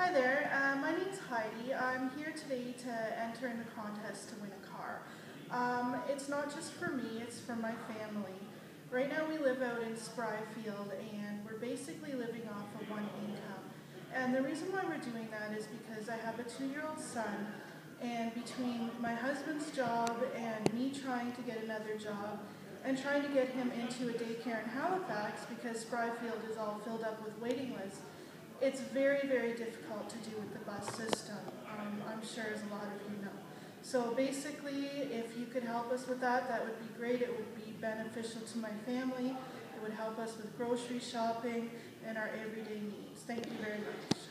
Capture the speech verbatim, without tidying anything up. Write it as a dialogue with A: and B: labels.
A: Hi there, uh, my name's Heidi. I'm here today to enter in the contest to win a car. Um, it's not just for me, it's for my family. Right now we live out in Spryfield and we're basically living off of one income. And the reason why we're doing that is because I have a two-year-old son, and between my husband's job and me trying to get another job and trying to get him into a daycare in Halifax because Spryfield is all filled up with waiting lists, it's very, very difficult to do with the bus system, um, I'm sure as a lot of you know. So basically, if you could help us with that, that would be great. It would be beneficial to my family. It would help us with grocery shopping and our everyday needs. Thank you very much.